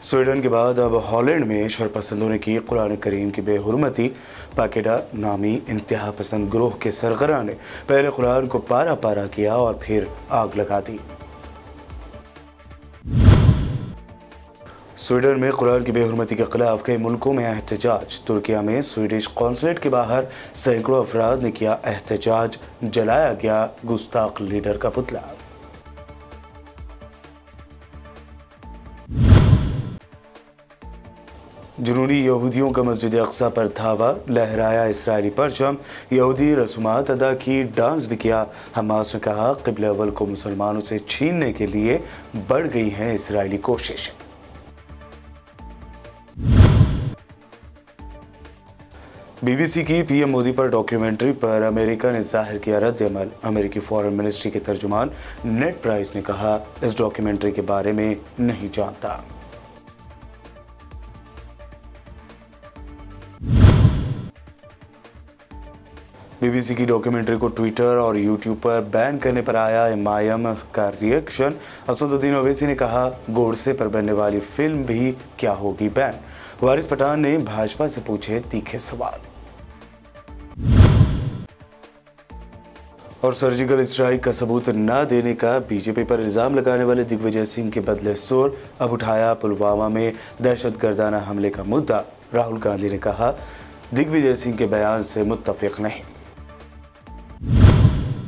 Sweden के बाद अब हॉलैंड में शरपसंदों ने की कुरान करीम की बेहुरमती। पाकेडा नामी इंतहा पसंद ग्रोह के सरगना ने पहले कुरान को पारा पारा किया और फिर आग लगा दी। स्वीडन में कुरान की बेहुरमती के खिलाफ कई मुल्कों में एहतजाज। तुर्किया में स्वीडिश कॉन्सुलेट के बाहर सैकड़ों अफराद ने किया एहतजाज। जलाया गया गुस्ताख लीडर का पुतला। जुनूनी यहूदियों का मस्जिद अक्सा पर धावा, लहराया इसराइली परचम, यहूदी रसूमात अदा की, डांस भी किया। हमास ने कहा क़िबला अव्वल को मुसलमानों से छीनने के लिए बढ़ गई हैं इसराइली कोशिश। बीबीसी की पीएम मोदी पर डॉक्यूमेंट्री पर अमेरिका ने जाहिर किया रद्द-ए-अमल। अमेरिकी फॉरेन मिनिस्ट्री के तर्जुमान नेड प्राइस ने कहा इस डॉक्यूमेंट्री के बारे में नहीं जानता। बीबीसी की डॉक्यूमेंट्री को ट्विटर और यूट्यूब पर बैन करने पर आया एमआईएम का रिएक्शन। असदुद्दीन ओवैसी ने कहा गोडसे पर बनने वाली फिल्म भी क्या होगी बैन। वारिस पठान ने भाजपा से पूछे तीखे सवाल। और सर्जिकल स्ट्राइक का सबूत न देने का बीजेपी पर इल्जाम लगाने वाले दिग्विजय सिंह के बदले सुर। अब उठाया पुलवामा में दहशतगर्दाना हमले का मुद्दा। राहुल गांधी ने कहा दिग्विजय सिंह के बयान से मुत्तफिक नहीं।